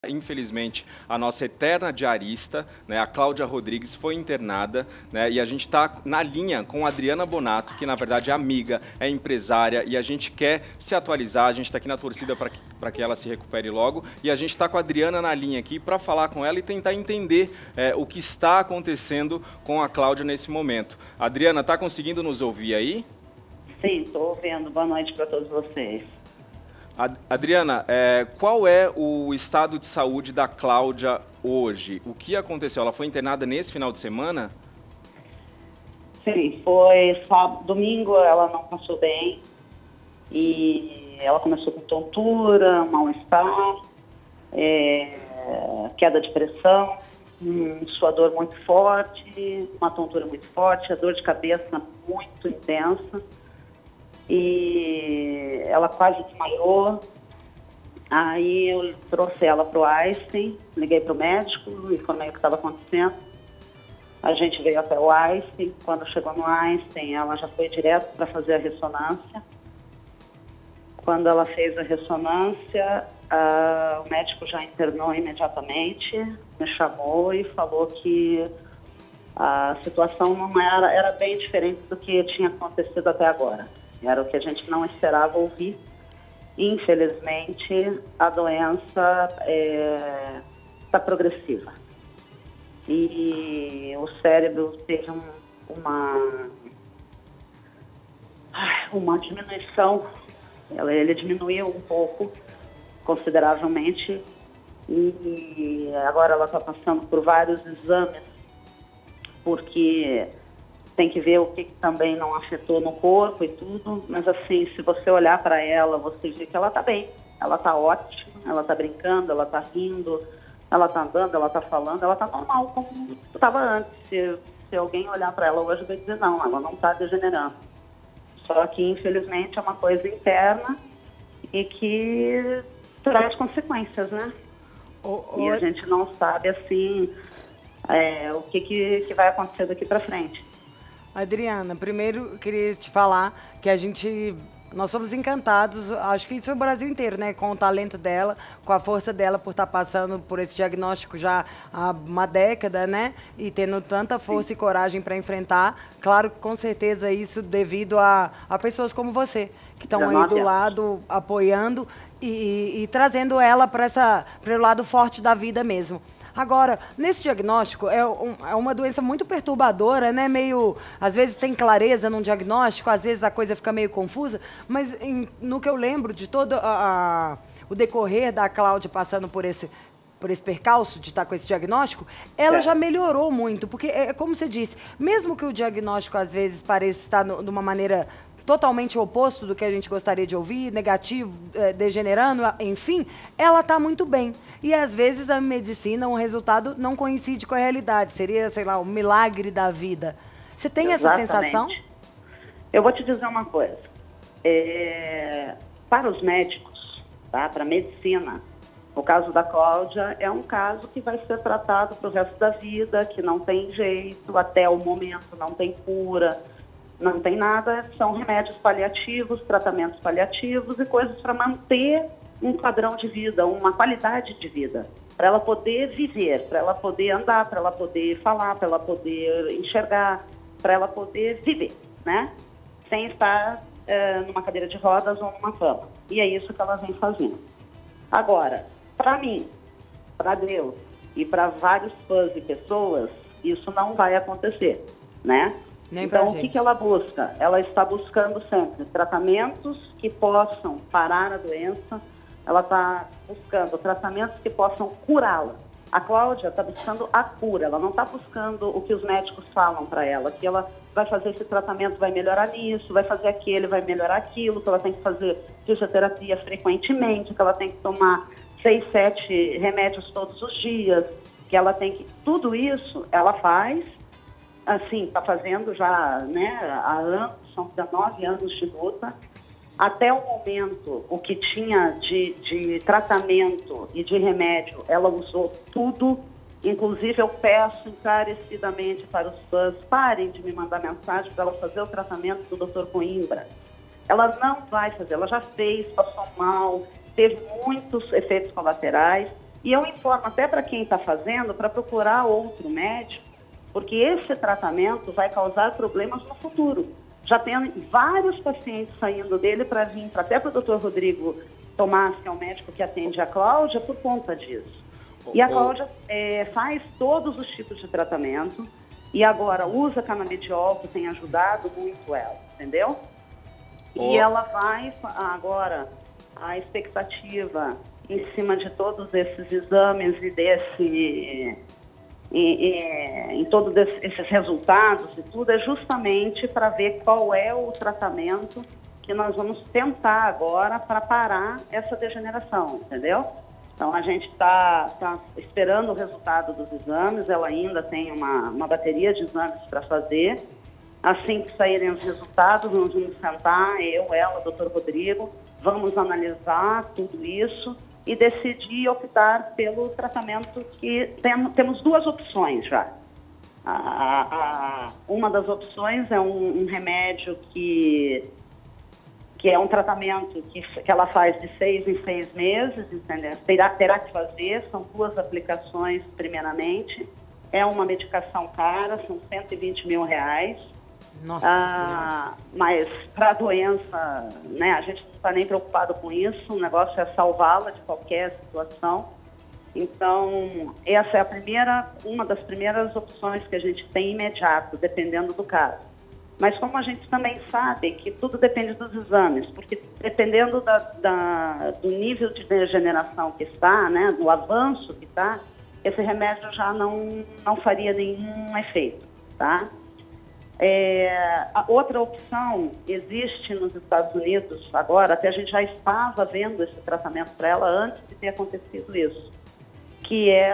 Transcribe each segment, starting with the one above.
Infelizmente, a nossa eterna diarista, né, a Cláudia Rodrigues, foi internada, né, e a gente está na linha com a Adriana Bonato, que na verdade é amiga, é empresária, e a gente quer se atualizar, a gente está aqui na torcida para que ela se recupere logo, e a gente está com a Adriana na linha aqui para falar com ela e tentar entender o que está acontecendo com a Cláudia nesse momento. Adriana, está conseguindo nos ouvir aí? Sim, estou ouvindo. Boa noite para todos vocês. Adriana, qual é o estado de saúde da Cláudia hoje? O que aconteceu? Ela foi internada nesse final de semana? Sim, foi sábado, domingo ela não passou bem e ela começou com tontura, mal-estar, queda de pressão, um suador muito forte, uma tontura muito forte, a dor de cabeça muito intensa. E ela quase desmaiou. Aí eu trouxe ela para o Einstein, liguei para o médico, informei o que estava acontecendo. A gente veio até o Einstein. Quando chegou no Einstein, ela já foi direto para fazer a ressonância. Quando ela fez a ressonância, o médico já internou imediatamente, me chamou e falou que a situação não era bem diferente do que tinha acontecido até agora. Era o que a gente não esperava ouvir. Infelizmente, a doença está progressiva. E o cérebro teve uma diminuição. Ele diminuiu um pouco, consideravelmente. E agora ela está passando por vários exames, porque tem que ver o que também não afetou no corpo e tudo, mas assim, se você olhar para ela, você vê que ela está bem, ela está ótima, ela está brincando, ela está rindo, ela está andando, ela está falando, ela está normal como estava antes. Se alguém olhar para ela hoje vai dizer, não, ela não está degenerando. Só que, infelizmente, é uma coisa interna e que traz consequências, né? E a gente não sabe, assim, o que vai acontecer daqui para frente. Adriana, primeiro eu queria te falar que nós somos encantados, acho que isso é o Brasil inteiro, né? Com o talento dela, com a força dela por estar passando por esse diagnóstico já há uma década, né? E tendo tanta força Sim. e coragem para enfrentar. Claro que com certeza isso devido a pessoas como você, que estão aí do lado apoiando e trazendo ela para o lado forte da vida mesmo. Agora, nesse diagnóstico, é uma doença muito perturbadora, né? Meio, às vezes tem clareza num diagnóstico, às vezes a coisa fica meio confusa, mas no que eu lembro de todo o decorrer da Cláudia passando por esse percalço de estar com esse diagnóstico, ela já melhorou muito, porque é como você disse, mesmo que o diagnóstico às vezes pareça estar de uma maneira totalmente oposto do que a gente gostaria de ouvir, negativo, degenerando, enfim, ela está muito bem. E às vezes a medicina, o resultado não coincide com a realidade, seria, sei lá, o milagre da vida. Você tem essa sensação? Eu vou te dizer uma coisa. Para os médicos, tá? Para a medicina, o caso da Cláudia é um caso que vai ser tratado para o resto da vida, que não tem jeito, até o momento não tem cura, não tem nada, são remédios paliativos, tratamentos paliativos e coisas para manter um padrão de vida, uma qualidade de vida, para ela poder viver, para ela poder andar, para ela poder falar, para ela poder enxergar, para ela poder viver, né? Sem estar numa cadeira de rodas ou numa cama. E é isso que ela vem fazendo. Agora, para mim, para Deus e para vários fãs e pessoas, isso não vai acontecer, né? Então, o que ela busca? Ela está buscando sempre tratamentos que possam parar a doença, ela está buscando tratamentos que possam curá-la. A Cláudia está buscando a cura, ela não está buscando o que os médicos falam para ela, que ela vai fazer esse tratamento, vai melhorar nisso, vai fazer aquele, vai melhorar aquilo, que ela tem que fazer fisioterapia frequentemente, que ela tem que tomar 6, 7 remédios todos os dias, que ela tem que... Tudo isso ela faz. Assim, está fazendo já, né, há anos, são 19 anos de luta. Até o momento, o que tinha de tratamento e de remédio, ela usou tudo. Inclusive, eu peço encarecidamente para os fãs, parem de me mandar mensagem para ela fazer o tratamento do Dr. Coimbra. Ela não vai fazer, ela já fez, passou mal, teve muitos efeitos colaterais. E eu informo até para quem está fazendo para procurar outro médico, porque esse tratamento vai causar problemas no futuro. Já tem vários pacientes saindo dele para vir até para o Dr. Rodrigo Tomás, que é o médico que atende a Cláudia, por conta disso. E a Cláudia faz todos os tipos de tratamento e agora usa canabidiol, que tem ajudado muito ela, entendeu? E ela vai agora, a expectativa em cima de todos esses exames e em todos esses resultados e tudo, é justamente para ver qual é o tratamento que nós vamos tentar agora para parar essa degeneração, entendeu? Então, a gente está esperando o resultado dos exames, ela ainda tem uma bateria de exames para fazer. Assim que saírem os resultados, nós vamos sentar, eu, ela, o Dr. Rodrigo, vamos analisar tudo isso e decidir optar pelo tratamento que temos duas opções já. Uma das opções é um remédio que é um tratamento que ela faz de 6 em 6 meses, entendeu? Terá que fazer, são 2 aplicações primeiramente. É uma medicação cara, são R$120 mil. Nossa Senhora. Mas para a doença, né, a gente não está nem preocupado com isso, o negócio é salvá-la de qualquer situação. Então, essa é uma das primeiras opções que a gente tem imediato, dependendo do caso. Mas como a gente também sabe que tudo depende dos exames, porque dependendo do nível de degeneração que está, né, do avanço que está, esse remédio já não faria nenhum efeito, tá? A outra opção existe nos Estados Unidos agora, até a gente já estava vendo esse tratamento para ela antes de ter acontecido isso, que é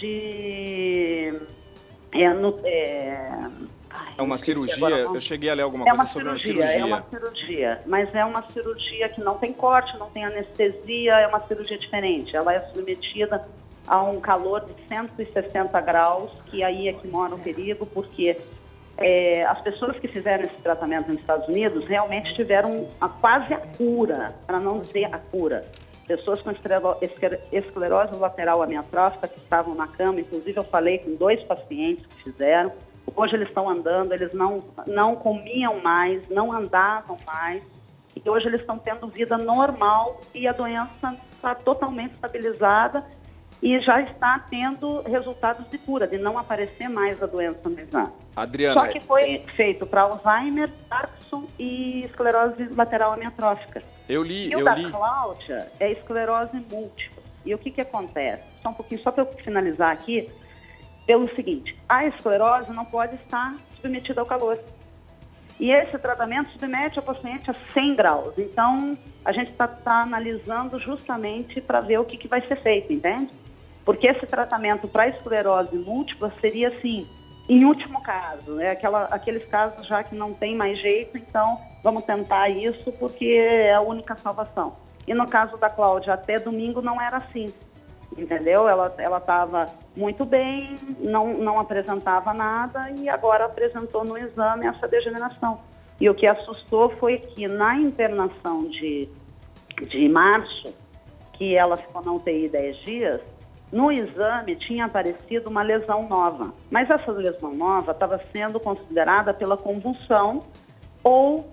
uma cirurgia? Eu cheguei a ler alguma coisa sobre uma cirurgia. É uma cirurgia, mas é uma cirurgia que não tem corte, não tem anestesia, é uma cirurgia diferente. Ela é submetida a um calor de 160 graus, que aí é que mora o perigo, porque as pessoas que fizeram esse tratamento nos Estados Unidos realmente tiveram quase a cura, para não dizer a cura. Pessoas com esclerose lateral amiotrófica que estavam na cama, inclusive eu falei com 2 pacientes que fizeram. Hoje eles estão andando, eles não comiam mais, não andavam mais. E hoje eles estão tendo vida normal e a doença está totalmente estabilizada e já está tendo resultados de cura, de não aparecer mais a doença no exame. Adriana, só que foi feito para Alzheimer, Parkinson e esclerose lateral amiotrófica. Eu li. Da Cláudia é esclerose múltipla. E o que acontece? Só um pouquinho, só para eu finalizar aqui, pelo seguinte, a esclerose não pode estar submetida ao calor. E esse tratamento submete a paciente a 100 graus. Então, a gente está analisando justamente para ver o que vai ser feito, entende? Porque esse tratamento para esclerose múltipla seria, assim, em último caso, né? Aqueles casos já que não tem mais jeito, então vamos tentar isso porque é a única salvação. E no caso da Cláudia, até domingo não era assim. Entendeu? Ela estava muito bem, não apresentava nada e agora apresentou no exame essa degeneração. E o que assustou foi que na internação de março, que ela ficou na UTI 10 dias, no exame tinha aparecido uma lesão nova. Mas essa lesão nova estava sendo considerada pela convulsão ou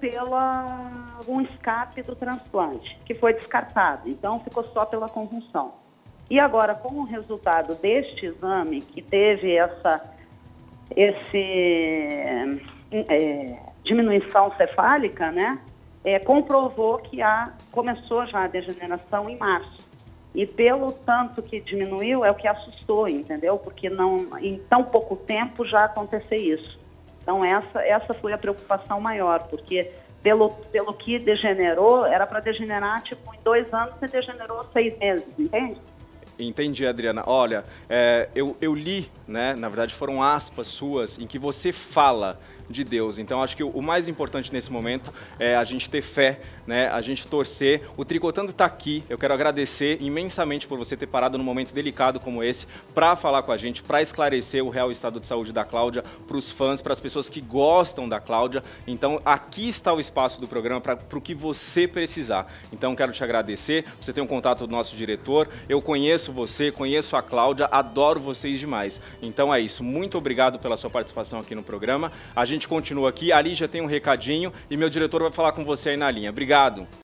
um escape do transplante, que foi descartado. Então ficou só pela convulsão. E agora, com o resultado deste exame, que teve essa diminuição cefálica, né, comprovou que começou já a degeneração em março. E pelo tanto que diminuiu, é o que assustou, entendeu? Porque em tão pouco tempo já aconteceu isso. Então, essa foi a preocupação maior, porque pelo que degenerou, era para degenerar, tipo, em 2 anos, você degenerou 6 meses, entende? Entendi, Adriana. Olha, eu li, né, na verdade foram aspas suas, em que você fala de Deus. Então, acho que o mais importante nesse momento é a gente ter fé, né? A gente torcer. O Tricotando está aqui. Eu quero agradecer imensamente por você ter parado num momento delicado como esse para falar com a gente, para esclarecer o real estado de saúde da Cláudia para os fãs, para as pessoas que gostam da Cláudia. Então, aqui está o espaço do programa para o que você precisar. Então, quero te agradecer. Você tem um contato do nosso diretor. Eu conheço você, conheço a Cláudia, adoro vocês demais. Então é isso. Muito obrigado pela sua participação aqui no programa. A gente continua aqui. Ali já tem um recadinho e meu diretor vai falar com você aí na linha. Obrigado.